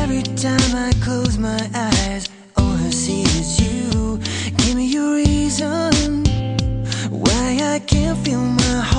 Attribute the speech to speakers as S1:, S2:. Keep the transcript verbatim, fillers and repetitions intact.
S1: Every time I close my eyes, all I see is you. Give me a reason why I can't feel my heart